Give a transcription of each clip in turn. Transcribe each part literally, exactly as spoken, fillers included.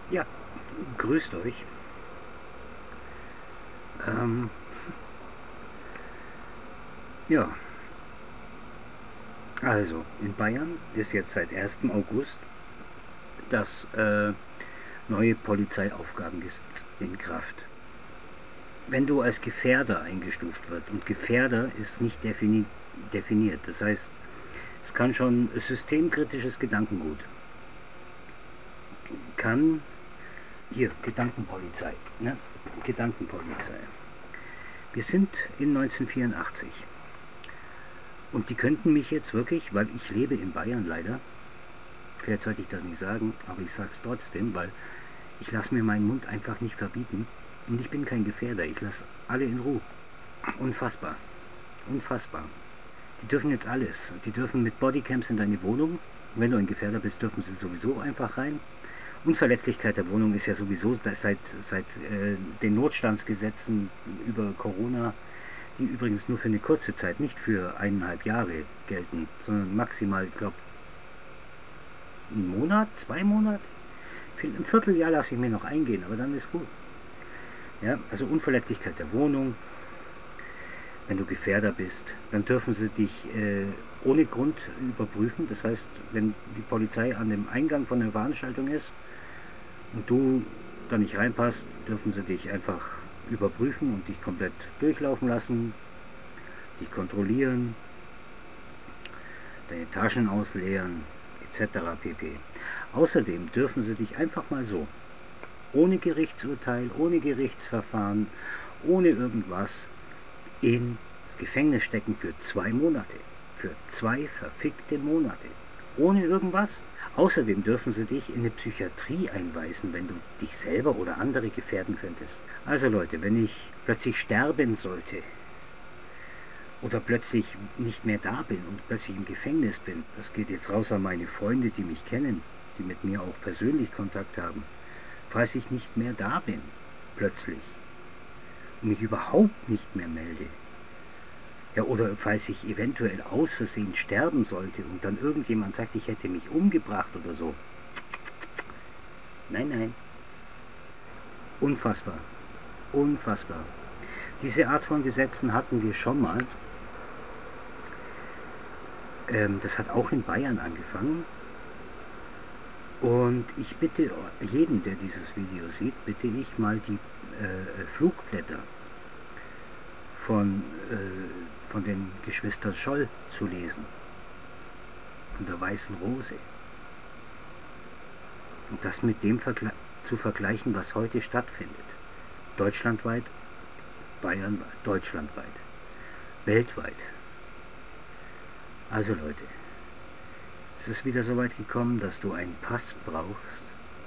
Ja, grüßt euch. Ähm, ja, also in Bayern ist jetzt seit ersten August das äh, neue Polizeiaufgabengesetz in Kraft. Wenn du als Gefährder eingestuft wird, und Gefährder ist nicht defini definiert, das heißt, es kann schon systemkritisches Gedankengut, kann, hier, Gedankenpolizei, ne? Gedankenpolizei. Wir sind in neunzehnhundertvierundachtzig und die könnten mich jetzt wirklich, weil ich lebe in Bayern leider, vielleicht sollte ich das nicht sagen, aber ich sage es trotzdem, weil ich lasse mir meinen Mund einfach nicht verbieten und ich bin kein Gefährder, ich lasse alle in Ruhe. Unfassbar, unfassbar. Die dürfen jetzt alles, die dürfen mit Bodycams in deine Wohnung, wenn du ein Gefährder bist, dürfen sie sowieso einfach rein. Unverletzlichkeit der Wohnung ist ja sowieso seit, seit äh, den Notstandsgesetzen über Corona, die übrigens nur für eine kurze Zeit, nicht für eineinhalb Jahre gelten, sondern maximal, ich glaube, einen Monat, zwei Monate, ein Vierteljahr lasse ich mir noch eingehen, aber dann ist gut. Ja, also Unverletzlichkeit der Wohnung, wenn du Gefährder bist, dann dürfen sie dich äh, ohne Grund überprüfen, das heißt, wenn die Polizei an dem Eingang von der Veranstaltung ist und du da nicht reinpasst, dürfen sie dich einfach überprüfen und dich komplett durchlaufen lassen, dich kontrollieren, deine Taschen ausleeren, et cetera pp. Außerdem dürfen sie dich einfach mal so, ohne Gerichtsurteil, ohne Gerichtsverfahren, ohne irgendwas, ins Gefängnis stecken für zwei Monate. Für zwei verfickte Monate. Ohne irgendwas. Außerdem dürfen sie dich in eine Psychiatrie einweisen, wenn du dich selber oder andere gefährden könntest. Also Leute, wenn ich plötzlich sterben sollte oder plötzlich nicht mehr da bin und plötzlich im Gefängnis bin, das geht jetzt raus an meine Freunde, die mich kennen, die mit mir auch persönlich Kontakt haben, falls ich nicht mehr da bin, plötzlich, und mich überhaupt nicht mehr melde, ja, oder falls ich eventuell aus Versehen sterben sollte und dann irgendjemand sagt, ich hätte mich umgebracht oder so. Nein, nein. Unfassbar. Unfassbar. Diese Art von Gesetzen hatten wir schon mal. Ähm, das hat auch in Bayern angefangen. Und ich bitte jeden, der dieses Video sieht, bitte ich mal die äh, Flugblätter von, äh, von den Geschwistern Scholl zu lesen. Von der Weißen Rose. Und das mit dem Vergle zu vergleichen, was heute stattfindet. Deutschlandweit, bayernweit, deutschlandweit, weltweit. Also Leute, es ist wieder so weit gekommen, dass du einen Pass brauchst,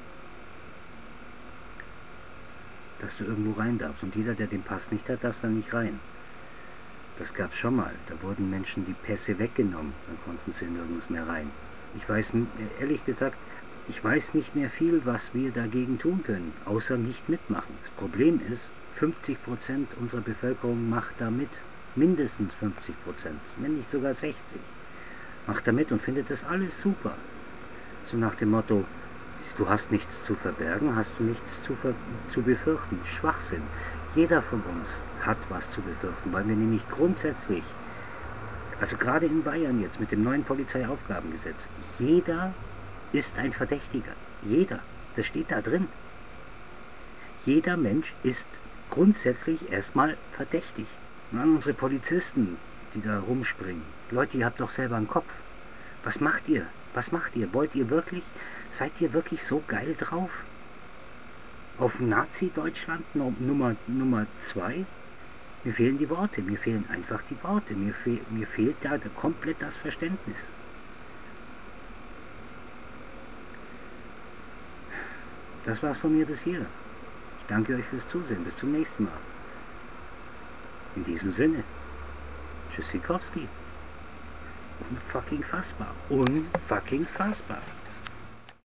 dass du irgendwo rein darfst. Und jeder, der den Pass nicht hat, darf dann nicht rein. Das gab es schon mal. Da wurden Menschen die Pässe weggenommen. Dann konnten sie nirgends mehr rein. Ich weiß, ehrlich gesagt, ich weiß nicht mehr viel, was wir dagegen tun können, außer nicht mitmachen. Das Problem ist, fünfzig Prozent unserer Bevölkerung macht da mit. Mindestens fünfzig Prozent, wenn nicht sogar sechzig. Macht da mit und findet das alles super. So nach dem Motto, du hast nichts zu verbergen, hast du nichts zu, ver zu befürchten. Schwachsinn. Jeder von uns hat was zu befürchten, weil wir nämlich grundsätzlich, also gerade in Bayern jetzt mit dem neuen Polizeiaufgabengesetz, jeder ist ein Verdächtiger. Jeder. Das steht da drin. Jeder Mensch ist grundsätzlich erstmal verdächtig. Und an unsere Polizisten, die da rumspringen. Leute, ihr habt doch selber einen Kopf. Was macht ihr? Was macht ihr? Wollt ihr wirklich, seid ihr wirklich so geil drauf? Auf Nazi-Deutschland Nummer, Nummer zwei? Mir fehlen die Worte, mir fehlen einfach die Worte. Mir, fehl, mir fehlt da komplett das Verständnis. Das war's von mir bis hier. Ich danke euch fürs Zusehen. Bis zum nächsten Mal. In diesem Sinne. Tschüssikowski. Unfucking fassbar. Unfucking fassbar.